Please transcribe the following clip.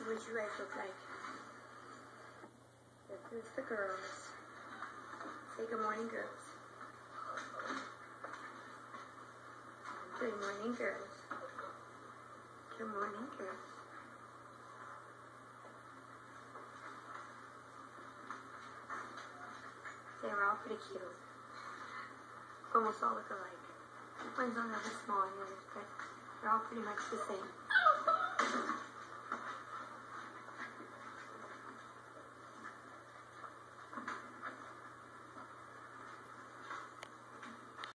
what you guys look like. This is the girls. Say good morning, girls. Good morning, girls. Good morning, girls. They were all pretty cute. Almost all look alike. One's a little bit small and the others, but they're all pretty much the same.